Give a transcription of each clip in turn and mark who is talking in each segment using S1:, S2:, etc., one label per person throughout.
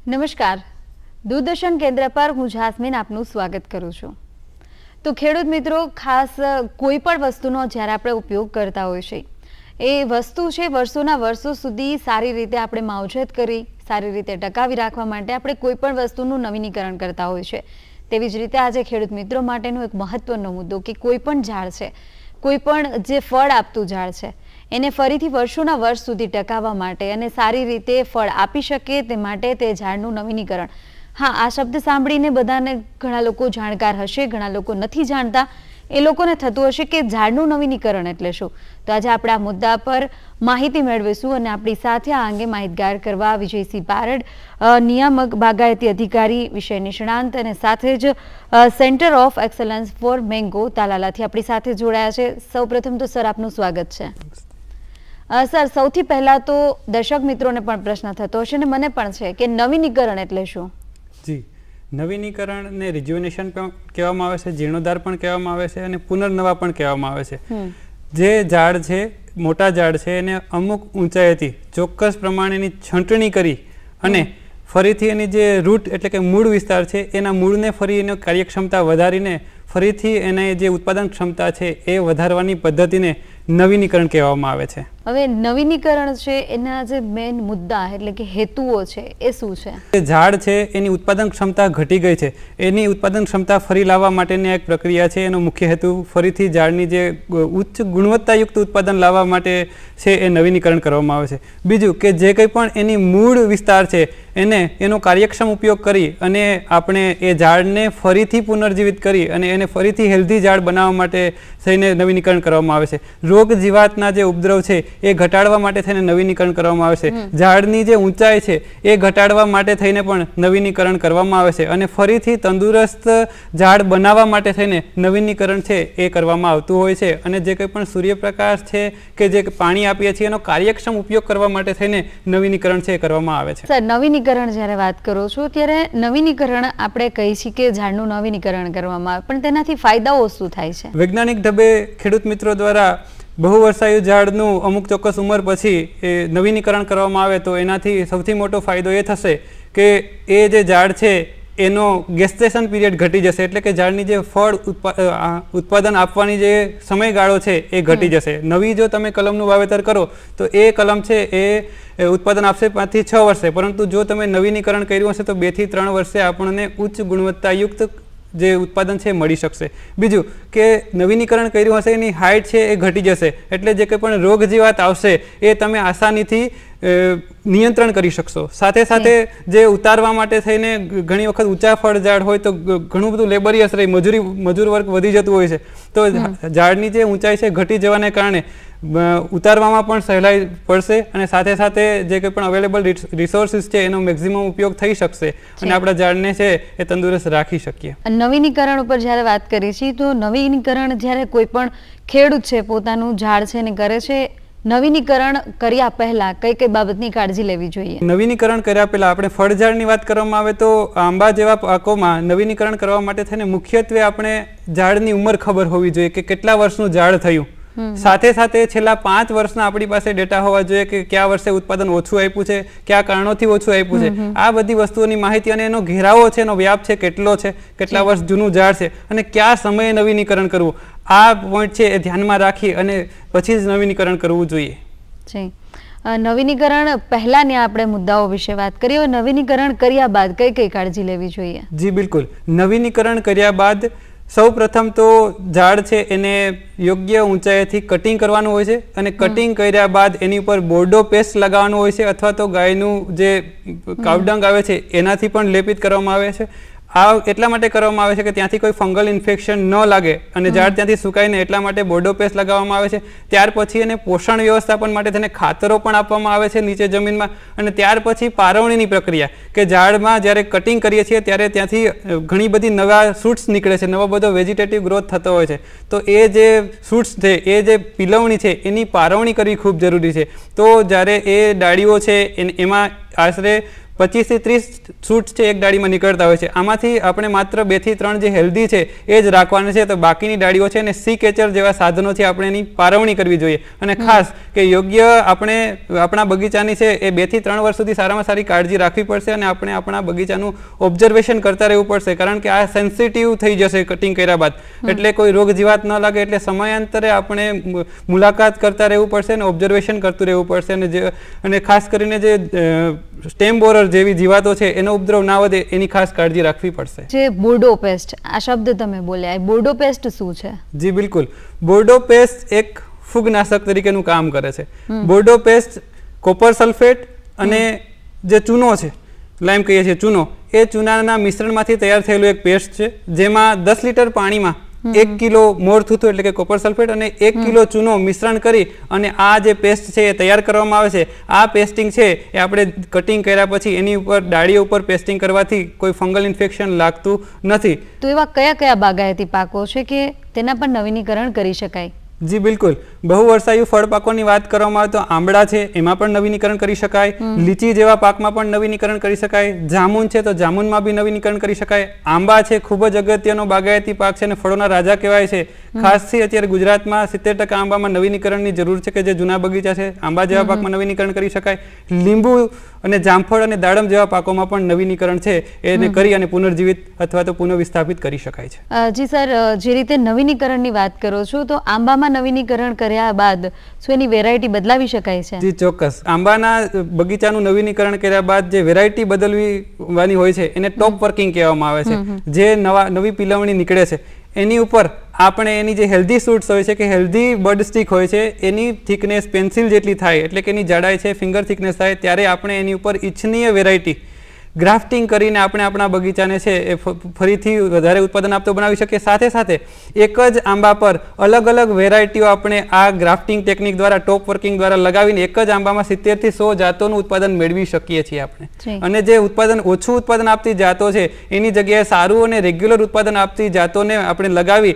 S1: નમસ્કાર, દૂરદર્શન કેન્દ્ર પર હું જાસ્મીન આપનું સ્વાગત કરું છું। તો ખેડૂત મિત્રો, ખાસ કોઈ પણ વસ્તુનો જ્યારે આપણે ઉપયોગ કરતા હોય છે, એ વસ્તુ છે વર્ષોના વર્ષો સુધી સારી રીતે આપણે માવજત કરી, સારી રીતે ટકાવી રાખવા માટે આપણે કોઈ પણ વસ્તુનું નવીનીકરણ કરતા હોય છે। તેવી જ રીતે આજે ખેડૂત મિત્રો માટેનો એક મહત્વનો મુદ્દો કે કોઈ પણ ઝાડ છે, કોઈ પણ જે ફળ આપતું ઝાડ છે, એને ફરીથી વર્ષોના વર્ષ સુધી ટકાવવા માટે અને સારી રીતે ફળ આપી શકે તે માટે તે ઝાડનું નવીનીકરણ। હા, આ શબ્દ સાંભળીને બધાને ઘણા લોકો જાણકાર હશે, ઘણા લોકો નથી જાણતા, એ લોકોને થતું હશે કે ઝાડનું નવીનીકરણ એટલે શું। તો આજે આપણે આ મુદ્દા પર માહિતી મેળવીશું અને આપણી સાથે આ અંગે માહિતગાર કરવા વિજયસિંહ બારડ, નિયામક બાગાયતી અધિકારી, વિષય નિષ્ણાંત અને સાથે જ centre of excellence for mango તાલાલાથી આપણી સાથે જોડાયા છે। સૌપ્રથમ તો સર, આપનું સ્વાગત છે। સર, સૌથી પહેલા તો દર્શક મિત્રોને પણ પ્રશ્ન થતો હશે ને મને પણ છે કે નવીનીકરણ એટલે શું?
S2: જી, નવીનીકરણ ને રિજ્યુનેશન પણ કહેવામાં આવે છે, જીર્ણોદ્ધાર પણ કહેવામાં આવે છે અને પુનર્નવા પણ કહેવામાં આવે છે। જે ઝાડ છે, મોટા ઝાડ છે, એને અમુક ઊંચાઈથી ચોક્કસ પ્રમાણેની છંટણી કરી અને ફરીથી એની જે રૂટ એટલે કે મૂળ વિસ્તાર છે, એના મૂળને ફરી એની કાર્યક્ષમતા વધારીને ફરીથી એને જે ઉત્પાદન ક્ષમતા છે એ વધારવાની પદ્ધતિને નવીનીકરણ કહેવામાં આવે છે।
S1: હવે નવીનીકરણ છે એના જે મેઇન મુદ્દા એટલે કે હેતુઓ છે એ શું છે?
S2: ઝાડ છે એની ઉત્પાદન ક્ષમતા ઘટી ગઈ છે, એની ઉત્પાદન ક્ષમતા ફરી લાવવા માટેની એક પ્રક્રિયા છે। એનો મુખ્ય હેતુ ફરીથી ઝાડની જે ઉચ્ચ ગુણવત્તાયુક્ત ઉત્પાદન લાવવા માટે છે એ નવીનીકરણ કરવામાં આવે છે। બીજું કે જે કંઈ પણ એની મૂળ વિસ્તાર છે એનો કાર્યક્ષમ ઉપયોગ કરી અને આપણે એ ઝાડને ફરીથી પુનર્જીવિત કરી અને એને ફરીથી હેલ્ધી ઝાડ બનાવવા માટે થઈને નવીનીકરણ કરવામાં આવે છે। રોગ જીવાતના જે ઉપદ્રવ છે એ ઘટાડવા માટે થઈને નવીનીકરણ કરવામાં આવે છે। ઝાડની જે ઊંચાઈ છે એ ઘટાડવા માટે થઈને પણ નવીનીકરણ કરવામાં આવે છે અને ફરીથી તંદુરસ્ત ઝાડ બનાવવા માટે થઈને નવીનીકરણ છે એ કરવામાં આવતું હોય છે। અને જે કંઈ પણ સૂર્યપ્રકાશ છે કે જે પાણી આપીએ છીએ એનો કાર્યક્ષમ ઉપયોગ કરવા માટે થઈને નવીનીકરણ છે એ કરવામાં આવે છે।
S1: સર, નવીનીકરણ જ્યારે વાત કરો છો ત્યારે નવીનીકરણ આપણે કહીએ છીએ કે ઝાડનું નવીનીકરણ કરવામાં આવે, પણ તેનાથી ફાયદાઓ શું થાય છે?
S2: વૈજ્ઞાનિક ઢબે ખેડૂત મિત્રો દ્વારા બહુ વર્ષાયુ ઝાડનું અમુક ચોક્કસ ઉંમર પછી એ નવીનીકરણ કરવામાં આવે તો એનાથી સૌથી મોટો ફાયદો એ થશે કે એ જે ઝાડ છે એનો ગેસ્ટેશન પીરિયડ ઘટી જશે, એટલે કે ઝાડની જે ફળ ઉત્પાદન આપવાની જે સમયગાળો છે એ ઘટી જશે। નવી જો તમે કલમનું વાવેતર કરો તો એ કલમ છે એ ઉત્પાદન આપશે 5 થી 6 વર્ષે, પરંતુ જો તમે નવીનીકરણ કર્યું હશે તો 2 થી 3 વર્ષે આપણને ઉચ્ચ ગુણવત્તાયુક્ત જે ઉત્પાદન છે મળી શકશે। બીજું કે નવીનીકરણ કર્યું હશે એની હાઇટ છે એ ઘટી જશે, એટલે જે કંઈ પણ રોગ જીવાત આવશે એ તમે આસાનીથી નિયંત્રણ કરી શકશો। સાથે સાથે જે ઉતારવા માટે થઈને ઘણી વખત ઊંચા ફળ ઝાડ હોય તો ઘણું બધું લેબરિયસ રહી મજૂર વર્ક વધી જતું હોય છે, તો ઝાડની જે ઊંચાઈ છે ઘટી જવાને કારણે ઉતારવામાં પણ સહેલાઈ પડશે અને સાથે સાથે જે કંઈ પણ અવેલેબલ રિસોર્સિસ છે એનો મેક્સિમમ ઉપયોગ થઈ શકશે અને આપણા ઝાડને છે એ તંદુરસ્ત રાખી શકીએ।
S1: નવીનીકરણ ઉપર જ્યારે વાત કરીએ છીએ તો નવીનીકરણ જ્યારે કોઈ પણ ખેડૂત છે પોતાનું ઝાડ છે ને કરે છે, નવીનીકરણ કર્યા પહેલા કઈ કઈ બાબતની કાળજી લેવી જોઈએ?
S2: નવીનીકરણ કર્યા પહેલા આપણે ફળઝાડની વાત કરવામાં આવે તો આંબા જેવા પાકોમાં નવીનીકરણ કરવા માટે થઈને મુખ્યત્વે આપણે ઝાડની ઉંમર ખબર હોવી જોઈએ કે કેટલા વર્ષનું ઝાડ થયું। સાથે સાથે છેલ્લા 5 વર્ષના આપણી પાસે ડેટા હોવા જોઈએ કે કયા વર્ષે ઉત્પાદન ઓછું આપ્યું છે, કયા કારણોથી ઓછું આપ્યું છે, આ બધી વસ્તુઓની માહિતી અને એનો ઘેરાવો છે, એનો વ્યાપ છે કેટલો છે, કેટલા વર્ષ જૂનું ઝાડ છે અને કયા સમયે નવીનીકરણ કરવું, આ પોઈન્ટ છે એ ધ્યાનમાં રાખી અને પછી જ નવીનીકરણ કરવું જોઈએ।
S1: નવીનીકરણ પહેલાની આપણે મુદ્દાઓ વિશે વાત કરીએ, નવીનીકરણ કર્યા બાદ કઈ કઈ કાળજી લેવી જોઈએ?
S2: જી બિલકુલ, નવીનીકરણ કર્યા બાદ સૌ પ્રથમ તો ઝાડ છે એને યોગ્ય ઊંચાઈથી કટિંગ કરવાનું હોય છે અને કટિંગ કર્યા બાદ એની ઉપર બોર્ડો પેસ્ટ લગાવવાનું હોય છે અથવા તો ગાયનું જે કાવડંગ આવે છે એનાથી પણ લેપિત કરવામાં આવે છે। આ એટલા માટે કરવામાં આવે છે કે ત્યાંથી કોઈ ફંગલ ઇન્ફેક્શન ન લાગે અને ઝાડ ત્યાંથી સુકાય ને એટલા માટે બોર્ડો પેસ્ટ લગાવવામાં આવે છે। ત્યાર પછી એને પોષણ વ્યવસ્થાપન માટે તેને ખાતરો પણ આપવામાં આવે છે નીચે જમીનમાં અને ત્યાર પછી પારવણીની પ્રક્રિયા કે ઝાડમાં જ્યારે કટિંગ કરીએ છીએ ત્યારે ત્યાંથી ઘણી બધી નવા શૂટ્સ નીકળે છે, નવો બધો વેજીટેટિવ ગ્રોથ થતો હોય છે, તો એ જે શૂટ્સ છે એ જે પીલવણી છે એની પારવણી કરવી ખૂબ જરૂરી છે। તો જ્યારે એ ડાળીઓ છે એમાં આશરે 25 થી 30 શૂટ્સ છે એક ડાળીમાં નીકળતા હોય છે. આમાંથી આપણે માત્ર 2 થી 3 જે હેલ્ધી છે એ જ રાખવાના છે. તો બાકીની ડાળીઓ છે અને સી કેચર જેવા સાધનોથી આપણે એની પારવણી કરવી જોઈએ. અને ખાસ કે યોગ્ય આપણે આપણા બગીચાની છે એ 2 થી 3 વર્ષ સુધી સારામાં સારી કાળજી રાખવી પડશે અને આપણે આપણા બગીચાનું ઓબ્ઝર્વેશન કરતા રહેવું પડશે. કારણ કે આ સેન્સિટિવ થઈ જશે કટિંગ કર્યા બાદ, એટલે કોઈ રોગ જીવાત ન લાગે એટલે સમયાંતરે આપણે મુલાકાત કરતા રહેવું પડશે અને ઓબ્ઝર્વેશન કરતું રહેવું પડશે. અને ખાસ કરીને જે સ્ટેમ બોરર જેવી જીવાતો છે એનો ઉપદ્રવ ના વધે એની ખાસ કાળજી રાખવી પડશે.
S1: જે બોર્ડો પેસ્ટ, આ શબ્દ તમે બોલ્યા, બોર્ડો પેસ્ટ શું છે?
S2: જી બિલકુલ, બોર્ડો પેસ્ટ એક ફૂગનાશક તરીકેનું કામ કરે છે. બોર્ડો પેસ્ટ કોપર સલ્ફેટ અને જે ચૂનો છે, લાઈમ કહીએ છીએ ચૂનો, એ ચૂનાના મિશ્રણમાંથી તૈયાર થયેલું એક પેસ્ટ છે, જેમાં 10 લીટર પાણીમાં 1 કિલો મોરથૂથું એટલે કે કોપર સલ્ફેટ અને 1 કિલો ચૂનો મિશ્રણ કરી અને આ જે પેસ્ટ છે એ તૈયાર કરવામાં આવે છે. આ પેસ્ટિંગ છે એ આપણે કટિંગ કર્યા પછી એની ઉપર ડાળીઓ ઉપર પેસ્ટિંગ કરવાથી કોઈ ફંગલ ઇન્ફેક્શન લાગતું નથી.
S1: તો એવા કયા કયા બાગાયતી પાકો છે કે તેના પર નવીનીકરણ કરી શકાય?
S2: જી બિલકુલ, બહુવર્ષાયુ ફળ પાકોની વાત કરવામાં આવે તો આંબળા છે એમાં પણ નવીનીકરણ કરી શકાય, લીચી જેવા પાકમાં પણ નવીનીકરણ કરી શકાય, જામુન છે તો જામુનમાં બી નવીનીકરણ કરી શકાય. આંબા છે ખૂબ જ અગત્યનો બાગાયતી પાક છે અને ફળોના રાજા કહેવાય છે. ખાસથી અત્યારે ગુજરાતમાં 70% આંબામાં નવીનીકરણની જરૂર છે કે જે જૂના બગીચા છે આંબા જેવા પાકમાં નવીનીકરણ કરી શકાય. લીંબુ અને જામફળ અને દાડમ જેવા પાકોમાં પણ નવીનીકરણ છે એને કરી અને પુનર્જીવિત અથવા તો પુનઃવિસ્થાપિત કરી શકાય છે.
S1: જી સર, જે રીતે નવીનીકરણની વાત કરો છો તો આંબામાં નવીનીકરણ કર્યા બાદ શું એની વેરાયટી બદલાવી શકાય છે?
S2: જી ચોક્કસ, આંબાના બગીચાનું નવીનીકરણ કર્યા બાદ જે વેરાયટી બદલવાની હોય છે એને ટોપ વર્કિંગ કહેવામાં આવે છે. જે નવી પિલવણી નીકળે છે એની ઉપર આપણે એની જે હેલ્ધી શૂટ્સ હોય છે કે હેલ્ધી બડ સ્ટિક હોય છે એની થિકનેસ પેન્સિલ જેટલી થાય એટલે કે એની જાડાઈ છે ફિંગર થિકનેસ થાય ત્યારે આપણે એની ઉપર ઇચ્છનીય વેરાયટી ગ્રાફ્ટિંગ કરીને આપણે આપણા બગીચાને છે એ ફરીથી વધારે ઉત્પાદન આપતો બનાવી શકીએ. સાથે સાથે એક જ આંબા પર અલગ અલગ વેરાયટીઓ આપણે આ ગ્રાફ્ટિંગ ટેકનિક દ્વારા ટોપ વર્કિંગ દ્વારા લગાવીને એક જ આંબામાં 70 થી 100 જાતોનું ઉત્પાદન મેળવી શકીએ છીએ આપણે. અને જે ઓછું ઉત્પાદન આપતી જાતો છે એની જગ્યાએ સારું અને રેગ્યુલર ઉત્પાદન આપતી જાતોને આપણે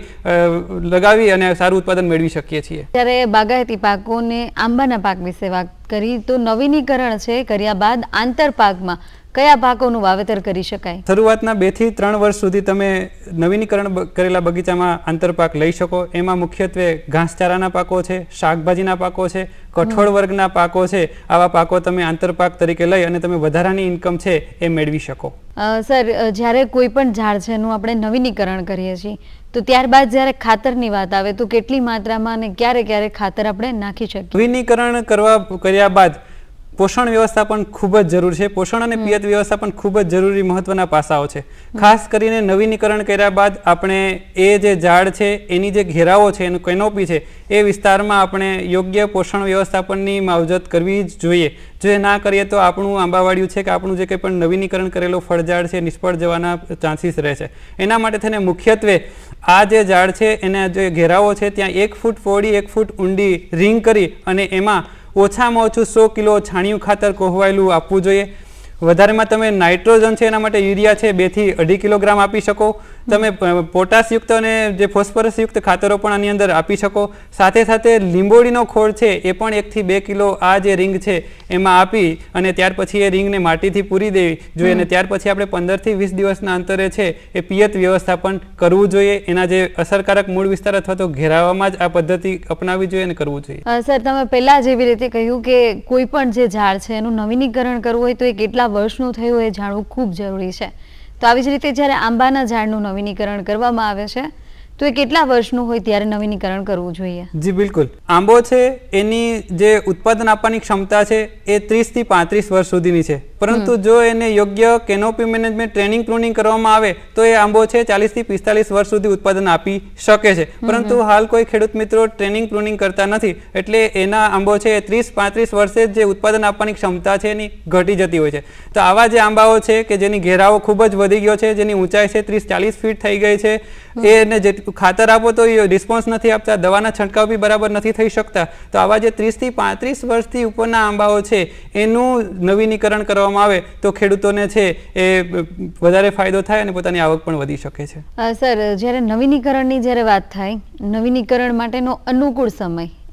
S2: લગાવી અને સારું ઉત્પાદન મેળવી શકીએ છીએ.
S1: ત્યારે બાગાયતી પાકોને આંબાના પાક વિશે વાત કરી તો નવીનીકરણ છે કર્યા બાદ આંતરપાકમાં કયા પાકોનું વાવેતર કરી શકાય?
S2: શરૂઆતના 2 થી 3 વર્ષ સુધી તમે નવીનીકરણ કરેલા બગીચામાં આંતરપાક લઈ શકો. એમાં મુખ્યત્વે ઘાસચારાના પાકો છે, શાકભાજીના પાકો છે, કઠોળ વર્ગના પાકો છે. આવા પાકો તમે આંતરપાક તરીકે લઈ અને તમે વધારાની ઇન્કમ છે એ મેળવી શકો.
S1: સર, જ્યારે કોઈ પણ ઝાડ છે એનું આપણે નવીનીકરણ કરીએ છીએ તો ત્યારબાદ જ્યારે ખાતરની વાત આવે તો કેટલી માત્રામાં અને ક્યારે ક્યારે ખાતર આપણે નાખી શકીએ?
S2: નવીનીકરણ કર્યા બાદ પોષણ વ્યવસ્થાપન ખૂબ જ જરૂર છે. પોષણ અને પિયત વ્યવસ્થાપન ખૂબ જ જરૂરી મહત્વના પાસાઓ છે. ખાસ કરીને નવીનીકરણ કર્યા બાદ આપણે એ જે ઝાડ છે એની જે ઘેરાવો છે એનું કેનોપી છે એ વિસ્તારમાં આપણે યોગ્ય પોષણ વ્યવસ્થાપનની માવજત કરવી જ જોઈએ. જો એ ના કરીએ તો આપણું આંબાવાડિયું છે કે આપણું જે કંઈ પણ નવીનીકરણ કરેલો ફળઝાડ છે નિષ્ફળ જવાના ચાન્સીસ રહે છે. એના માટે થઈને મુખ્યત્વે આ જે ઝાડ છે એના જે ઘેરાવો છે ત્યાં 1 ફૂટ પહોળી 1 ફૂટ ઊંડી રિંગ કરી અને એમાં ઓછામાં ઓછું 100 કિલો છાણિયું ખાતર કોહવાયેલું આપવું જોઈએ. વધારેમાં તમે નાઇટ્રોજન છે એના માટે યુરિયા છે 2 થી 2.5 કિલોગ્રામ આપી શકો. તમે પોટાશયુક્ત અને જે ફોસ્ફરસયુક્ત ખાતરો પણ આની અંદર આપી શકો. સાથે સાથે લીંબોળીનો ખોળ છે એ પણ 1 થી 2 કિલો આ જે રિંગ છે એમાં આપી અને ત્યાર પછી એ રિંગને માટીથી પૂરી દેવી જોઈએ. અને ત્યાર પછી આપણે 15 થી 20 દિવસના અંતરે છે એ પિયત વ્યવસ્થાપન કરવું જોઈએ. એના જે અસરકારક મૂળ વિસ્તાર અથવા તો ઘેરાવામાં જ આ પદ્ધતિ અપનાવવી જોઈએ અને કરવું જોઈએ.
S1: સર, તમે પહેલા જેવી રીતે કહ્યું કે કોઈ પણ જે ઝાડ છે એનું નવીનીકરણ કરવું હોય તો એ કેટલા વર્ષનું થયું એ જાણવું ખૂબ જરૂરી છે. તો આવી જ રીતે જ્યારે આંબાના ઝાડનું નવીનીકરણ કરવામાં આવે છે તો એ કેટલા વર્ષનું હોય ત્યારે નવીનીકરણ કરવું જોઈએ?
S2: જી બિલકુલ, આંબો છે એની જે ઉત્પાદન આપવાની ક્ષમતા છે એ 30 થી 35 વર્ષ સુધીની છે. પરંતુ જો એને યોગ્ય કેનોપી મેનેજમેન્ટ ટ્રેનિંગ પ્રુનિંગ કરવામાં આવે તો એ આંબો છે 40 થી 45 વર્ષ સુધી ઉત્પાદન આપી શકે છે. પરંતુ હાલ કોઈ ખેડૂત મિત્રો ટ્રેનિંગ પ્રુનિંગ કરતા નથી એટલે એના આંબો છે 30-35 વર્ષે જે ઉત્પાદન આપવાની ક્ષમતા છે એની ઘટી જતી હોય છે. તો આવા જે આંબાઓ છે કે જેની ઘેરાવો ખૂબ જ વધી ગયો છે, જેની ઊંચાઈ છે 30-40 ફીટ થઈ ગઈ છે, એને જે ખાતર આપો તો એ રિસ્પોન્સ નથી આપતા, દવાના છંટકાવ બી બરાબર નથી થઈ શકતા, તો આવા જે 30 થી 35 વર્ષથી ઉપરના આંબાઓ છે એનું નવીનીકરણ કરવામાં આવે તો ખેડૂતોને છે એ વધારે ફાયદો થાય અને પોતાની આવક પણ વધી શકે છે.
S1: સર, જ્યારે નવીનીકરણની જ્યારે વાત થાય, નવીનીકરણ માટેનો અનુકૂળ સમય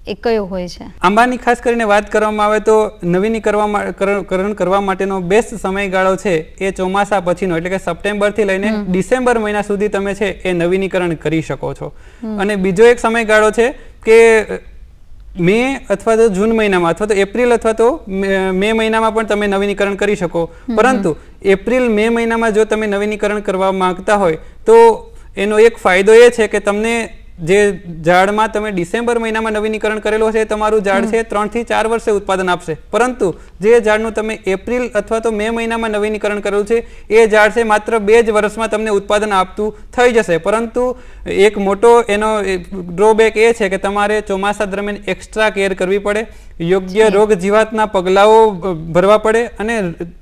S1: એ કયો હોય છે?
S2: આંબાની ખાસ કરીને વાત કરવામાં આવે તો નવીનીકરણ કરવા માટેનો બેસ્ટ સમયગાળો છે એ ચોમાસા પછીનો, એટલે કે સપ્ટેમ્બરથી લઈને ડિસેમ્બર મહિના સુધી તમે છે એ નવીનીકરણ કરી શકો છો. અને બીજો એક સમયગાળો છે કે મે અથવા તો જૂન મહિનામાં અથવા તો એપ્રિલ અથવા તો મે મહિનામાં પણ તમે નવીનીકરણ કરી શકો. પરંતુ એપ્રિલ મે મહિનામાં જો તમે નવીનીકરણ કરવા માંગતા હોય તો એનો એક ફાયદો એ છે કે તમને જે ઝાડમાં તમે ડિસેમ્બર મહિનામાં નવીનીકરણ કરેલો છે તમારું ઝાડ છે 3 થી 4 વર્ષે ઉત્પાદન આપશે. પરંતુ જે ઝાડનું તમે એપ્રિલ અથવા તો મે મહિનામાં નવીનીકરણ કરેલું છે એ ઝાડ છે માત્ર 2 જ વર્ષમાં તમને ઉત્પાદન આપતું થઈ જશે. પરંતુ એક મોટો એનો ડ્રોબેક એ છે કે તમારે ચોમાસા દરમિયાન એક્સ્ટ્રા કેર કરવી પડે, યોગ્ય રોગ જીવાતના પગલાઓ ભરવા પડે અને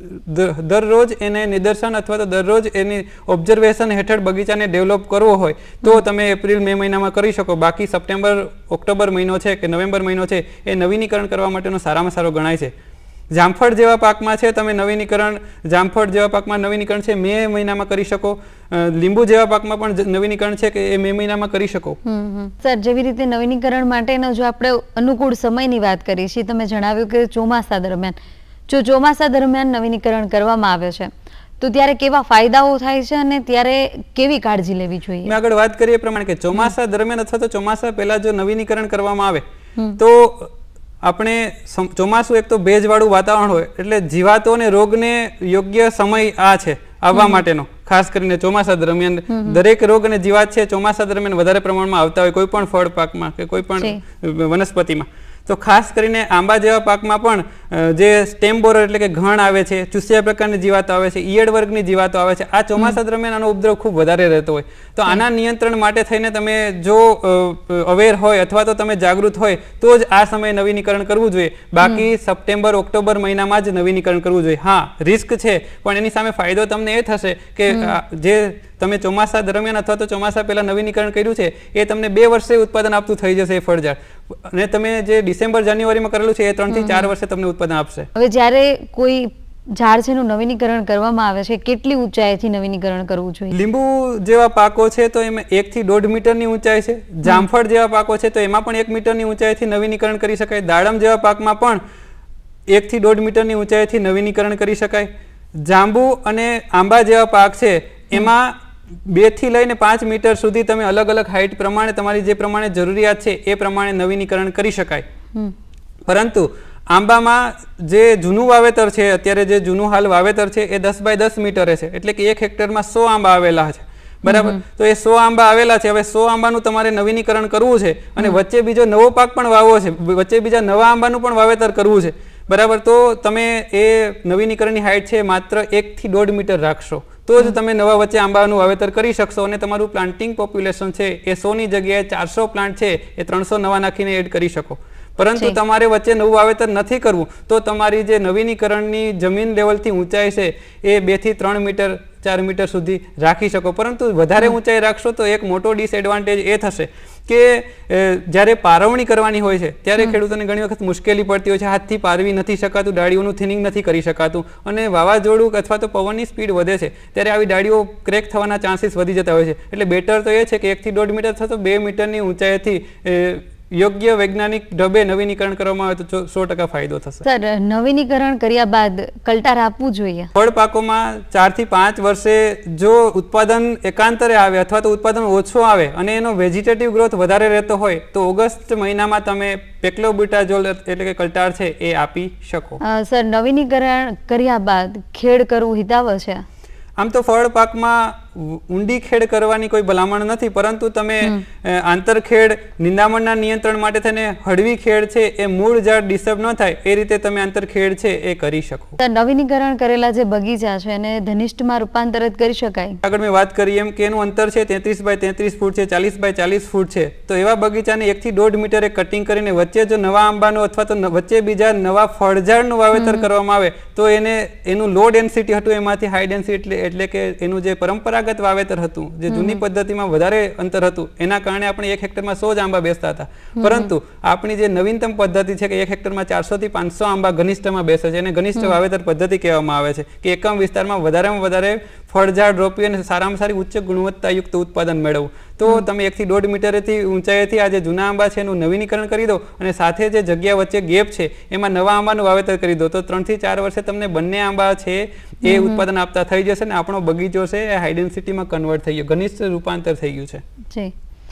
S2: દરરોજ એને નિદર્શન અથવા તો દરરોજ એની ઓબ્ઝર્વેશન હેઠળ બગીચાને ડેવલપ કરવો હોય તો તમે એપ્રિલ મે મહિનામાં કરી શકો. બાકી સપ્ટેમ્બર ઓક્ટોબર મહિનો છે કે નવેમ્બર મહિનો છે એ નવીનીકરણ કરવા માટેનો સારામાં સારો ગણાય છે. જામફળ જેવા પાકમાં છે તમે જામફળ જેવા પાકમાં નવીનીકરણ છે મે મહિનામાં કરી શકો. લીંબુ જેવા પાકમાં પણ નવીનીકરણ છે કે એ મે મહિનામાં કરી શકો.
S1: સર, જેવી રીતે નવીનીકરણ માટેનો જો આપણે અનુકૂળ સમયની વાત કરી છે, તમે જણાવ્યું કે ચોમાસા દરમિયાન, જો ચોમાસા દરમિયાન નવીનીકરણ કરવામાં આવે છે તો ત્યારે કેવા ફાયદાઓ થાય છે અને ત્યારે કેવી કાળજી લેવી જોઈએ?
S2: મેં આગળ વાત કરી એ પ્રમાણે કે ચોમાસા દરમિયાન અથવા તો ચોમાસા પહેલા જો નવીનીકરણ કરવામાં આવે તો આપણે ચોમાસું એક તો ભેજવાળું વાતાવરણ હોય એટલે જીવાતો અને રોગને યોગ્ય સમય આ છે આવવા માટેનો. ખાસ કરીને ચોમાસા દરમિયાન દરેક રોગ અને જીવાત છે ચોમાસા દરમિયાન વધારે પ્રમાણમાં આવતા હોય કોઈ પણ ફળ પાકમાં કે કોઈ પણ વનસ્પતિમાં. તો ખાસ કરીને આંબા જેવા પાકમાં પણ જે સ્ટેમ બોરર એટલે કે ઘણ આવે છે, ચૂસિયા પ્રકારની જીવાતો આવે છે, ઈયળ વર્ગની જીવાતો આવે છે, આ ચોમાસા દરમિયાન આનો ઉપદ્રવ ખૂબ વધારે રહેતો હોય. તો આના નિયંત્રણ માટે થઈને તમે જો અવેર હોય અથવા તો તમે જાગૃત હોય તો જ આ સમયે નવીનીકરણ કરવું જોઈએ. બાકી સપ્ટેમ્બર ઓક્ટોબર મહિનામાં જ નવીનીકરણ કરવું જોઈએ. હા, રિસ્ક છે પણ એની સામે ફાયદો તમને એ થશે કે જે તમે ચોમાસા દરમિયાન અથવા તો ચોમાસા પહેલા નવીનીકરણ કર્યું છે એ તમને 2 વર્ષે ઉત્પાદન આપતું થઈ જશે એ ફળઝાડ. અને તમે જે ડિસેમ્બર જાન્યુઆરીમાં કરેલું છે એ 3 થી 4 વર્ષે તમને ઉત્પાદન આપશે.
S1: હવે જ્યારે કોઈ ઝાડ છે એનું નવીનીકરણ કરવામાં આવે છે, કેટલી ઊંચાઈથી નવીનીકરણ કરવું જોઈએ?
S2: લીંબુ જેવા પાકો છે તો એમાં 1 થી 1.5 મીટરની ઊંચાઈ છે. જામફળ જેવા પાકો છે તો એમાં પણ 1 મીટરની ઊંચાઈથી નવીનીકરણ કરી શકાય. દાડમ જેવા પાકમાં પણ 1 થી 1.5 મીટરની ઊંચાઈથી નવીનીકરણ કરી શકાય. જાંબુ અને આંબા જેવા પાક છે એમાં 2 થી લઈને 5 મીટર સુધી તમે અલગ અલગ હાઈટ પ્રમાણે તમારી જે પ્રમાણે જરૂરિયાત છે એ પ્રમાણે નવીનીકરણ કરી શકાય. પરંતુ આંબામાં જે જૂનું વાવેતર છે, અત્યારે જે જૂનું હાલ વાવેતર છે એ 10 બાય 10 મીટરે છે, એટલે કે 1 હેક્ટરમાં 100 આંબા આવેલા છે. બરાબર? તો એ 100 આંબા આવેલા છે. હવે 100 આંબાનું તમારે નવીનીકરણ કરવું છે અને વચ્ચે બીજો નવો પાક પણ વાવવો છે, વચ્ચે બીજા નવા આંબાનું પણ વાવેતર કરવું છે. બરાબર? તો તમે એ નવીનીકરણની હાઈટ છે માત્ર 1 થી 1.5 મીટર રાખશો તો જ તમે નવા વચ્ચે આંબાનું વાવેતર કરી શકશો અને તમારું પ્લાન્ટિંગ પોપ્યુલેશન છે એ 100 ની જગ્યાએ 400 પ્લાન્ટ છે એ 300 નવા નાખીને એડ કરી શકો. પરંતુ તમારે વચ્ચે નવું વાવેતર નથી કરવું તો તમારી જે નવીનીકરણની જમીન લેવલથી ઊંચાઈ છે એ 2 થી 3 મીટર 4 મીટર સુધી રાખી શકો. પરંતુ વધારે ઊંચાઈ રાખશો તો એક મોટો ડિસએડવાન્ટેજ એ થશે કે જ્યારે પારવણી કરવાની હોય છે ત્યારે ખેડૂતોને ઘણી વખત મુશ્કેલી પડતી હોય છે. હાથથી પારવી નથી શકાતું, ડાળીઓનું થિનિંગ નથી કરી શકાતું અને વાવાઝોડું અથવા તો પવનની સ્પીડ વધે છે ત્યારે આવી ડાળીઓ ક્રેક થવાના ચાન્સીસ વધી જતા હોય છે. એટલે બેટર તો એ છે કે 1 થી 1.5 મીટર અથવા તો 2 મીટરની ઊંચાઈથી યોગ્ય વૈજ્ઞાનિક ઢબે નવીનીકરણ કરવામાં આવે તો 100% ફાયદો થશે.
S1: સર, નવીનીકરણ કર્યા બાદ કલ્ટાર આપવું જોઈએ?
S2: ફળ પાકોમાં 4 થી 5 વર્ષે જો ઉત્પાદન એકાંતરે આવે અથવા તો ઉત્પાદન ઓછો આવે અને એનો વેજીટેટિવ ગ્રોથ વધારે રહેતો હોય તો ઓગસ્ટ મહિનામાં તમે પેક્લોબ્યુટાઝોલ એટલે કે કલ્ટાર છે એ આપી શકો.
S1: સર, નવીનીકરણ કર્યા બાદ ખેડ કરવું હિતાવહ છે?
S2: આમ તો ફળ પાકમાં ઊંડી ખેડ કરવાની કોઈ ભલામણ નથી, પરંતુ તમે આંતરખેડ નિંદામણના નિયંત્રણ માટે થઈને હળવી ખેડ છે એ મૂળ ઝાડ ડિસ્ટર્બ ન થાય એ રીતે તમે આંતરખેડ છે એ કરી શકો.
S1: નવીનીકરણ કરેલા જે બગીચા છે એને ધનિષ્ઠમાં રૂપાંતરિત કરી શકાય?
S2: આગળ મેં વાત કરી એમ કે એનું અંતર છે 33 બાય 33 ફૂટ છે, 40 બાય 40 ફૂટ છે. તો એવા બગીચાને 1 થી 1.5 મીટરે કટિંગ કરીને વચ્ચે જો નવા આંબાનું અથવા તો વચ્ચે બીજા નવા ફળઝાડનું વાવેતર કરવામાં આવે તો એનું લો ડેન્સિટી હતું એમાંથી હાઈ ડેન્સિટી એટલે કે એનું જે પરંપરાગત પરંપરાગત વાવેતર હતું, જે જૂની પદ્ધતિમાં વધારે અંતર હતું, એના કારણે આપણે 1 હેક્ટરમાં 100 જ આંબા બેસતા હતા. પરંતુ આપણી જે નવીનતમ પદ્ધતિ છે કે 1 હેક્ટરમાં 400 થી 500 આંબા ઘનિષ્ઠમાં બેસે છે, અને ઘનિષ્ઠ વાવેતર પદ્ધતિ કહેવામાં આવે છે કે એકમ વિસ્તારમાં વધારેમાં વધારે ફળઝાડ રોપી અને સારામાં સારી ઉચ્ચ ગુણવત્તાયુક્ત ઉત્પાદન મેળવવું. તો તમે 1 થી 1.5 મીટરથી ઊંચાઈથી આ જે જૂના આંબા છે એનું નવીનીકરણ કરી દો, અને સાથે જે જગ્યા વચ્ચે ગેપ છે એમાં નવા આંબાનું વાવેતર કરી દો, તો 3 થી 4 વર્ષે તમને બંને આંબા છે એ ઉત્પાદન આપતા થઈ જશે, ને આપણો બગીચો છે એ હાઈ ડેન્સિટીમાં કન્વર્ટ થઈ ગયો, ઘનિષ્ઠ રૂપાંતર થઈ ગયું છે.
S1: જી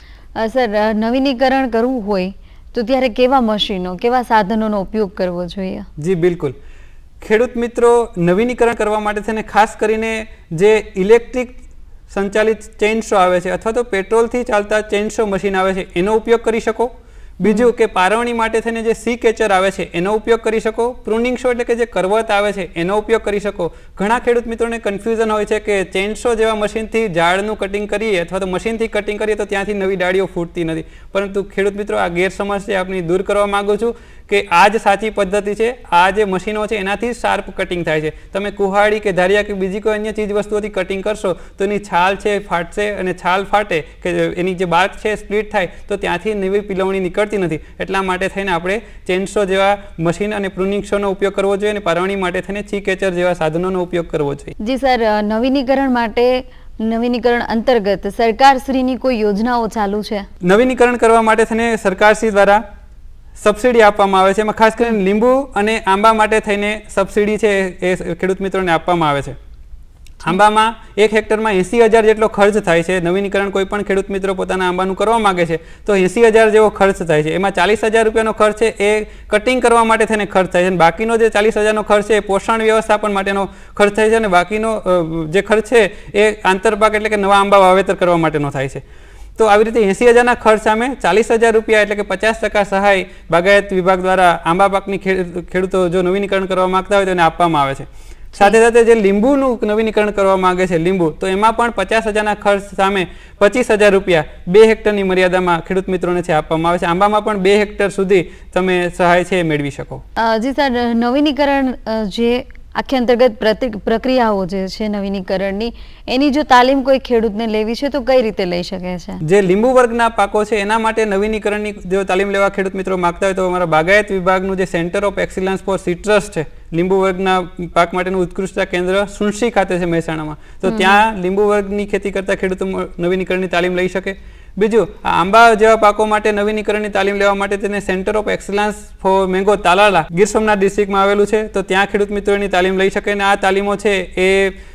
S1: સર, નવીનીકરણ કરવું હોય તો ત્યારે કેવા મશીનો, કેવા સાધનોનો ઉપયોગ કરવો જોઈએ? જી
S2: બિલકુલ. ખેડૂત મિત્રો, નવીનીકરણ કરવા માટે થઈને ખાસ કરીને જે ઇલેક્ટ્રિક સંચાલિત ચેઇનસો આવે છે અથવા તો પેટ્રોલથી ચાલતા ચેઇનસો મશીન આવે છે એનો ઉપયોગ કરી શકો. બીજું કે પારવણી માટે થઈને જે સી કેચર આવે છે એનો ઉપયોગ કરી શકો. પ્રુનિંગ શો એટલે કે જે કરવત આવે છે એનો ઉપયોગ કરી શકો. ઘણા ખેડૂત મિત્રોને કન્ફ્યુઝન હોય છે કે ચેઇનસો જેવા મશીનથી ઝાડનું કટિંગ કરીએ અથવા તો મશીનથી કટિંગ કરીએ તો ત્યાંથી નવી ડાળીઓ ફૂટતી નથી. પરંતુ ખેડૂત મિત્રો, આ ગેરસમજ છે આપણી દૂર કરવા માગું છું કે આ જ સાચી પદ્ધતિ છે. આ જે મશીનો છે એનાથી શાર્પ કટિંગ થાય છે. તમે કુહાડી કે ધારિયા કે બીજી કોઈ અન્ય ચીજ વસ્તુઓથી કટિંગ કરશો તો એની છાલ છે ફાટશે, અને છાલ ફાટે કે એની જે બાર્ક છે સ્પ્લિટ થાય તો ત્યાંથી નવી પીલવણી નીકળતી નથી. એટલા માટે થઈને આપણે ચેઇનસો જેવા મશીન અને પ્રુનિંગ શોનો ઉપયોગ કરવો જોઈએ, અને પારવણી માટે થઈને ચીકેચર જેવા સાધનોનો ઉપયોગ કરવો જોઈએ.
S1: જી સર, નવીનીકરણ માટે, નવીનીકરણ અંતર્ગત સરકારશ્રીની કોઈ યોજનાઓ ચાલુ છે?
S2: નવીનીકરણ કરવા માટે થઈને સરકારશ્રી દ્વારા સબસિડી આપવામાં આવે છે. એમાં ખાસ કરીને લીંબુ અને આંબા માટે થઈને સબસિડી છે એ ખેડૂત મિત્રોને આપવામાં આવે છે. આંબામાં 1 હેક્ટરમાં 80,000 જેટલો ખર્ચ થાય છે. નવીનીકરણ કોઈ પણ ખેડૂત મિત્રો પોતાના આંબાનું કરવા માંગે છે તો 80,000 જેવો ખર્ચ થાય છે. એમાં 40,000 રૂપિયાનો ખર્ચ છે એ કટિંગ કરવા માટે થઈને ખર્ચ થાય છે, અને બાકીનો જે 40,000નો ખર્ચ છે એ પોષણ વ્યવસ્થાપન માટેનો ખર્ચ થાય છે, અને બાકીનો જે ખર્ચ છે એ આંતરપાક એટલે કે નવા આંબા વાવેતર કરવા માટેનો થાય છે. તો આવી રીતે 80,000ના ખર્ચ સામે 40,000 રૂપિયા એટલે કે 50% સહાય બાગાયત વિભાગ દ્વારા આંબા પાકની ખેડૂતો જો નવીનીકરણ કરવા માંગતા હોય તો એને આપવામાં આવે છે. સાથે સાથે જે લીંબુનું નવીનીકરણ કરવા માંગે છે લીંબુ, તો એમાં પણ 50,000ના ખર્ચ સામે 25,000 રૂપિયા 2 હેક્ટરની મર્યાદામાં ખેડૂત મિત્રોને છે આપવામાં આવે છે. આંબામાં પણ 2 હેક્ટર સુધી તમે સહાય છે મેળવી શકો.
S1: જી સર, નવીનીકરણ જે આખી અંતર્ગત પ્રક્રિયાઓ જે છે નવીનીકરણની, એની જો તાલીમ કોઈ ખેડૂતને લેવી છે તો કઈ રીતે લઈ શકે છે?
S2: જે લીંબુ વર્ગના પાકો છે એના માટે નવીનીકરણની જો તાલીમ લેવા ખેડૂત મિત્રો માંગતા હોય તો અમારા બાગાયત વિભાગનું જે centre of excellence for citrus છે, લીંબુ વર્ગના પાક માટેનું ઉત્કૃષ્ટતા કેન્દ્ર સુણસી ખાતે છે મહેસાણામાં, તો ત્યાં લીંબુ વર્ગની ખેતી કરતા ખેડૂતો નવીનીકરણની તાલીમ લઈ શકે. બીજું, આંબા જેવા પાકો માટે નવીનીકરણની તાલીમ લેવા માટે તેને centre of excellence for mango Talala Gir Somnath ડિસ્ટ્રિક્ટમાં આવેલું છે, તો ત્યાં ખેડૂત મિત્રોની તાલીમ લઈ શકે. અને આ તાલીમો છે એ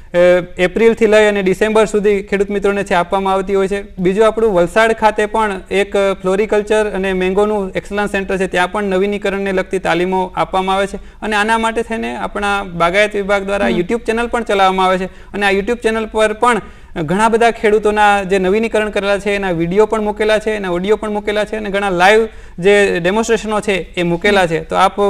S2: એપ્રિલથી લઈ અને ડિસેમ્બર સુધી ખેડૂત મિત્રોને છે આપવામાં આવતી હોય છે. બીજું, આપણું વલસાડ ખાતે પણ એક ફ્લોરિકલ્ચર અને મેંગોનું એક્સલન્સ સેન્ટર છે, ત્યાં પણ નવીનીકરણને લગતી તાલીમો આપવામાં આવે છે. અને આના માટે થઈને આપણા બાગાયત વિભાગ દ્વારા યુટ્યુબ ચેનલ પણ ચલાવવામાં આવે છે, અને આ યુટ્યુબ ચેનલ પર પણ ઘણા બધા ખેડૂતોના જે નવીનીકરણ કરેલા છે એના વિડીયો પણ મૂકેલા છે, એના ઓડિયો પણ મૂકેલા છે, અને ઘણા લાઈવ જે ડેમોન્સ્ટ્રેશનો છે એ મૂકેલા છે. તો આપ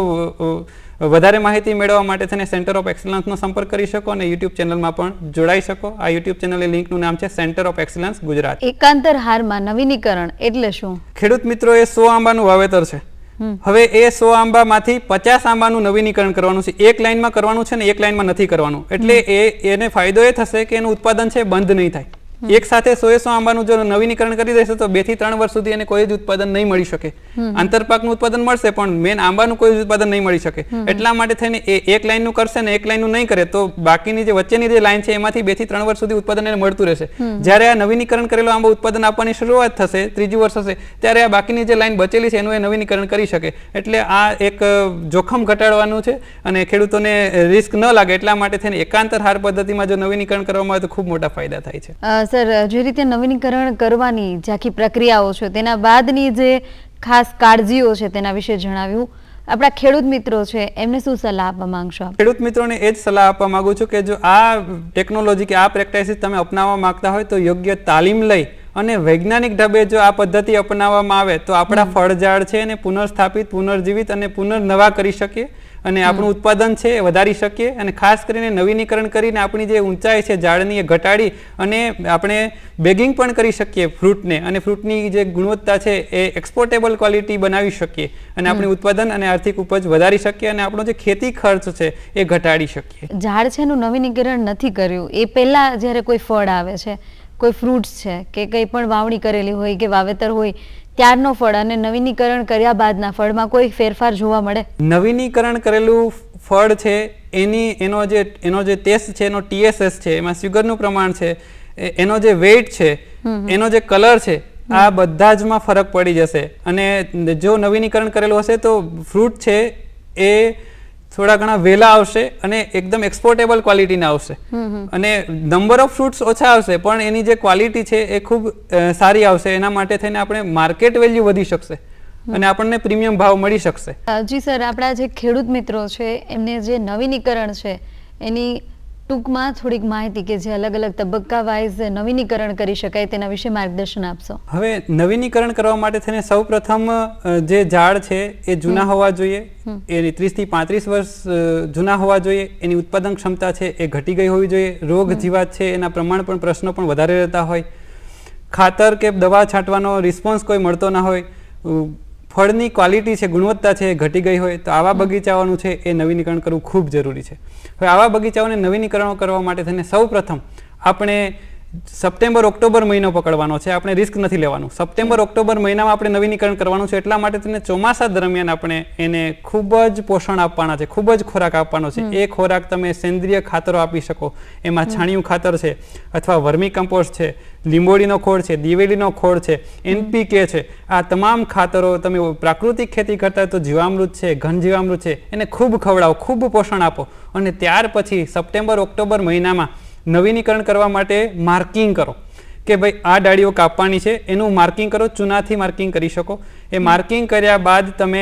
S2: વધારે માહિતી મેળવવા માટે થઈને સેન્ટર ઓફ એક્સલન્સનો સંપર્ક કરી શકો અને યુટ્યુબ ચેનલમાં પણ જોડાઈ શકો. આ યુટ્યુબ ચેનલની લિંકનું નામ છે સેન્ટર ઓફ એક્સલન્સ ગુજરાત.
S1: એકાંતર હારમાં નવીનીકરણ એટલે શું?
S2: ખેડૂત મિત્રો, એ 100 આંબાનું વાવેતર છે. હવે એ 100 આંબામાંથી 50 આંબાનું નવીનીકરણ કરવાનું છે. એક લાઈનમાં કરવાનું છે ને એક લાઈનમાં નથી કરવાનું. એટલે એને ફાયદો એ થશે કે એનું ઉત્પાદન છે બંધ નહીં થાય. એક સાથે 100 આંબાનું જો નવીનીકરણ કરી દેશે તો 2 થી 3 વર્ષ સુધી એને કોઈ જ ઉત્પાદન નહીં મળી શકે. આંતરપાકનું ઉત્પાદન મળશે પણ મેન આંબાનું કોઈ જ ઉત્પાદન નહીં મળી શકે. એટલા માટે થઈને એ એક લાઈનનું કરશે ને એક લાઈનનું નહીં કરે તો બાકીની જે વચ્ચેની જે લાઈન છે એમાંથી 2 થી 3 વર્ષ સુધી ઉત્પાદન એને મળતું રહેશે. જ્યારે આ નવીનીકરણ કરેલો આંબો ઉત્પાદન આપવાની શરૂઆત થશે, 3જું વર્ષ હશે, ત્યારે આ બાકીની જે લાઈન બચેલી છે એનું એ નવીનીકરણ કરી શકે. એટલે આ એક જોખમ ઘટાડવાનું છે અને ખેડૂતોને રિસ્ક ન લાગે એટલા માટે થઈને એકાંતર હાર પદ્ધતિમાં જો નવીનીકરણ કરવામાં આવે તો ખૂબ મોટા ફાયદા થાય છે.
S1: સર, જે રીતે નવીનીકરણ કરવાની જે આખી પ્રક્રિયાઓ છે તેના બાદની જે ખાસ કાળજીઓ છે તેના વિશે જણાવ્યું. આપણા ખેડૂત મિત્રો છે એમને શું સલાહ આપવા માંગશો?
S2: ખેડૂત મિત્રોને એ જ સલાહ આપવા માંગુ છું કે જો આ ટેકનોલોજી કે આ પ્રેક્ટિસિસ તમે અપનાવવા માંગતા હોય તો યોગ્ય તાલીમ લઈ અને વૈજ્ઞાનિક ઢબે જો આ પદ્ધતિ અપનાવવામાં આવે તો આપણા ફળ ઝાડ છે એને પુનર્સ્થાપિત, પુનર્જીવિત અને પુનર્નવા કરી શકીએ અને આપણું ઉત્પાદન છે એ વધારી શકીએ અને ખાસ કરીને નવીનીકરણ કરીને આપણી જે ઊંચાઈ છે ઝાડની એ ઘટાડી અને આપણે બેગિંગ પણ કરી શકીએ ફ્રૂટને અને ફ્રૂટની જે ગુણવત્તા છે એ એક્સપોર્ટેબલ ક્વોલિટી બનાવી શકીએ અને આપણી ઉત્પાદન અને આર્થિક ઉપજ વધારી શકીએ અને આપણો જે ખેતી ખર્ચ છે એ ઘટાડી શકીએ.
S1: ઝાડ છે એનું નવીનીકરણ નથી કર્યું એ પહેલાં જ્યારે કોઈ ફળ આવે છે, કોઈ ફ્રૂટ્સ છે કે કંઈ પણ વાવણી કરેલી હોય કે વાવેતર હોય ત્યારનો ફળ અને નવીનીકરણ કર્યા બાદના ફળમાં કોઈ ફેરફાર જોવા મળે?
S2: નવીનીકરણ કરેલું ફળ છે એનો જે ટેસ્ટ છે, એનો TSS છે, એમાં સુગરનું પ્રમાણ છે, એનો જે વેઇટ છે, એનો જે કલર છે, આ બધા જમાં ફરક પડી જશે. અને જો નવીનીકરણ કરેલું હશે તો ફ્રૂટ છે એ થોડા ઘણા વહેલા આવશે અને એકદમ એક્સપોર્ટેબલ ક્વોલિટીના આવશે અને નંબર ઓફ ફ્રૂટ્સ ઓછા આવશે પણ એની જે ક્વોલિટી છે એ ખૂબ સારી આવશે. એના માટે થઈને આપણે માર્કેટ વેલ્યુ વધી શકશે અને આપણને પ્રીમિયમ ભાવ મળી શકશે.
S1: જી સર, આપણા જે ખેડૂત મિત્રો છે એમને જે નવીનીકરણ છે એની ટૂંકમાં થોડીક માહિતી કે જે અલગ અલગ તબક્કા વાઇઝ નવીનીકરણ કરી શકાય તેના વિશે માર્ગદર્શન આપશો.
S2: હવે નવીનીકરણ કરવા માટે થઈને સૌપ્રથમ જે ઝાડ છે એ જૂના હોવા જોઈએ, એની 30 થી 35 વર્ષ જૂના હોવા જોઈએ, એની ઉત્પાદન ક્ષમતા છે એ ઘટી ગઈ હોવી જોઈએ, રોગ જીવાત છે એના પ્રમાણ પણ પ્રશ્નો પણ વધારે રહેતા હોય, ખાતર કે દવા છાંટવાનો રિસ્પોન્સ કોઈ મળતો ના હોય, ફળની ક્વોલિટી છે, ગુણવત્તા છે એ ઘટી ગઈ હોય તો આવા બગીચાઓનું છે એ નવીનીકરણ કરવું ખૂબ જરૂરી છે. હવે આવા બગીચાઓને નવીનીકરણ કરવા માટે થઈને સૌપ્રથમ આપણે સપ્ટેમ્બર ઓક્ટોબર મહિનો પકડવાનો છે. આપણે રિસ્ક નથી લેવાનું. સપ્ટેમ્બર ઓક્ટોબર મહિનામાં આપણે નવીનીકરણ કરવાનું છે. એટલા માટે તેને ચોમાસા દરમિયાન આપણે એને ખૂબ જ પોષણ આપવાના છે, ખૂબ જ ખોરાક આપવાનો છે. એ ખોરાક તમે સેન્દ્રિય ખાતરો આપી શકો, એમાં છાણિયું ખાતર છે અથવા વર્મી કમ્પોસ્ટ છે, લીંબોડીનો ખોળ છે, દિવેલીનો ખોળ છે, NPK છે, આ તમામ ખાતરો તમે પ્રાકૃતિક ખેતી કરતા તો જીવામૃત છે, ઘન જીવામૃત છે, એને ખૂબ ખવડાવો, ખૂબ પોષણ આપો અને ત્યાર પછી સપ્ટેમ્બર ઓક્ટોબર મહિનામાં નવીનીકરણ કરવા માટે માર્કિંગ કરો કે ભાઈ આ ડાળીઓ કાપવાની છે, એનું માર્કિંગ કરો. ચૂનાથી માર્કિંગ કરી શકો. એ માર્કિંગ કર્યા બાદ તમે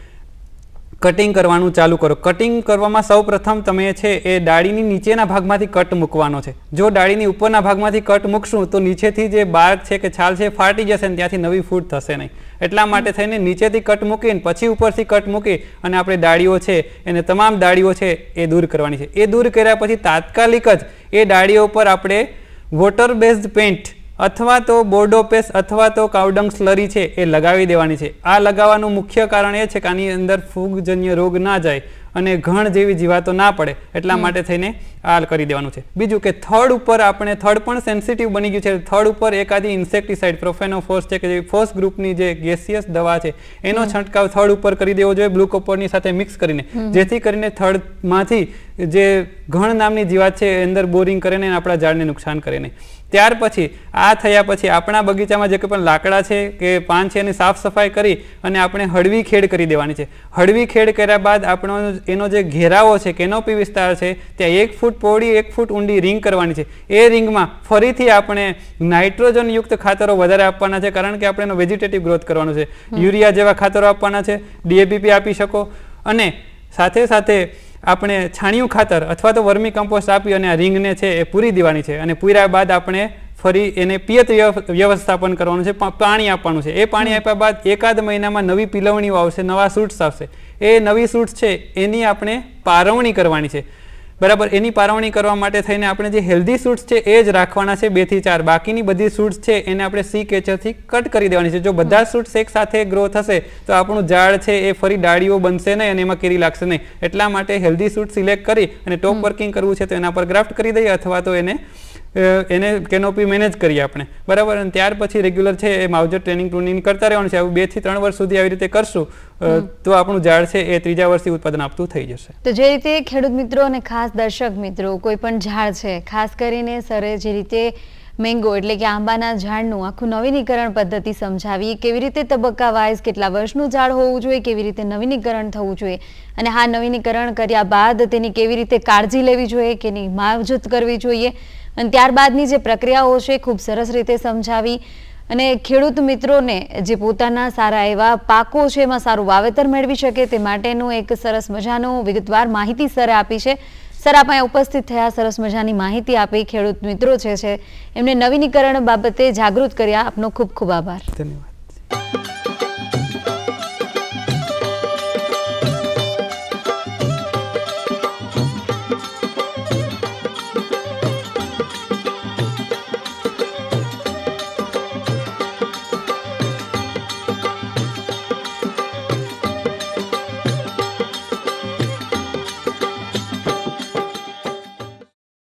S2: કટિંગ કરવાનું ચાલુ કરો. કટિંગ કરવામાં સૌપ્રથમ તમે છે એ ડાળીની નીચેના ભાગમાંથી કટ મૂકવાનો છે. જો ડાળીની ઉપરના ભાગમાંથી કટ મૂકશું તો નીચેથી જે બાર્ક છે કે છાલ છે ફાટી જશે અને ત્યાંથી નવી ફૂટ થશે નહીં. એટલા માટે થઈને નીચેથી કટ મૂકીને પછી ઉપરથી કટ મૂકી અને આપણે ડાળીઓ છે એને તમામ ડાળીઓ છે એ દૂર કરવાની છે. એ દૂર કર્યા પછી તાત્કાલિક જ એ ડાળીઓ ઉપર આપણે વોટર બેઝડ પેઇન્ટ અથવા તો બોર્ડો પેસ્ટ અથવા તો કાવડંગ સ્લરી છે એ લગાવી દેવાની છે. આ લગાવવાનું મુખ્ય કારણ એ છે કે આની અંદર ફૂગજન્ય રોગ ના જાય અને ઘણ જેવી જીવાતો ના પડે એટલા માટે થઈને આ કરી દેવાનું છે. બીજું કે થડ ઉપર આપણે થડ પણ સેન્સિટિવ બની ગયું છે. થડ ઉપર એકાદી ઇન્સેક્ટિસાઇડ પ્રોફેનોફોસ છે કે જે ફોસ ગ્રુપની જે ગેસિયસ દવા છે એનો છંટકાવ થડ ઉપર કરી દેવો જોઈએ બ્લુ કોપરની સાથે મિક્સ કરીને, જેથી કરીને થડમાંથી જે ઘણ નામની જીવાત છે એ અંદર બોરિંગ કરીને આપણા ઝાડને નુકસાન કરે નહીં. ત્યાર પછી આ થયા પછી આપણા બગીચામાં જે કંઈ પણ લાકડા છે કે પાન છે એની સાફ સફાઈ કરી અને આપણે હળવી ખેડ કરી દેવાની છે. હળવી ખેડ કર્યા બાદ આપણો એનો જે ઘેરાવો છે કેનોપી વિસ્તાર છે ત્યાં 1 ફૂટ પહોળી 1 ફૂટ ઊંડી રિંગ કરવાની છે. એ રિંગમાં ફરીથી આપણે નાઇટ્રોજન યુક્ત ખાતરો વધારે આપવાના છે કારણ કે આપણે એનો વેજીટેટિવ ગ્રોથ કરવાનો છે. યુરિયા જેવા ખાતરો આપવાના છે, DAP આપી શકો અને સાથે સાથે આપણે છાણિયું ખાતર અથવા તો વર્મી કમ્પોસ્ટ આપી અને આ રિંગને છે એ પૂરી દેવાની છે અને પૂર્યા બાદ આપણે ફરી એને પિયત વ્યવસ્થાપન કરવાનું છે, પાણી આપવાનું છે. એ પાણી આપ્યા બાદ એકાદ મહિનામાં નવી પીલવણીઓ આવશે, નવા સૂટ્સ આવશે. એ નવી સૂટ્સ છે એની આપણે પારવણી કરવાની છે. બરાબર, એની પારવણી કરવા માટે થઈને આપણે જે હેલ્ધી સૂટ્સ છે એ જ રાખવાના છે 2 થી 4. બાકીની બધી સૂટ્સ છે એને આપણે સી કેચરથી કટ કરી દેવાની છે. જો બધા સૂટ્સ એક સાથે ગ્રો થશે તો આપણું ઝાડ છે એ ફરી ડાળીઓ બનશે નહીં અને એમાં કેરી લાગશે નહીં. એટલા માટે હેલ્ધી સૂટ સિલેક્ટ કરી અને ટોપ વર્કિંગ કરવું છે તો એના પર ગ્રાફ્ટ કરી દઈએ અથવા તો એને કેનોપી મેનેજ કરીએ આપણે. બરાબર, અને ત્યાર પછી રેગ્યુલર છે એ માવજત ટ્રેનિંગ પ્રૂનિંગ કરતા રહેવાનું છે. આવું 2 થી 3 વર્ષ સુધી આવી રીતે કરશું તો આપણું ઝાડ છે એ 3જા વર્ષથી ઉત્પાદન આપતું થઈ જશે.
S1: તો જે રીતે ખેડૂત મિત્રો અને ખાસ દર્શક મિત્રો કોઈ પણ ઝાડ છે, ખાસ કરીને સરે જે રીતે મેંગો એટલે કે આંબાના ઝાડનું આખું નવીનીકરણ પદ્ધતિ સમજાવી, કેવી રીતે તબક્કા વાઇઝ કેટલા વર્ષનું ઝાડ હોવું જોઈએ, કેવી રીતે નવીનીકરણ થવું જોઈએ અને હા નવીનીકરણ કર્યા બાદ તેની કેવી રીતે કાળજી લેવી જોઈએ, કે એની માવજત કરવી જોઈએ અને ત્યારબાદની જે પ્રક્રિયાઓ છે ખૂબ સરસ રીતે સમજાવી અને ખેડૂત મિત્રોને જે પોતાના સારા એવા પાકો છે એમાં સારું વાવેતર મેળવી શકે તે માટેનું એક સરસ મજાનું વિગતવાર માહિતી સરે આપી છે. સર, આપ અહીંયા ઉપસ્થિત થયા, સરસ મજાની માહિતી આપી, ખેડૂત મિત્રો છે એમને નવીનીકરણ બાબતે જાગૃત કર્યા. આપનો ખૂબ ખૂબ આભાર.
S2: ધન્યવાદ.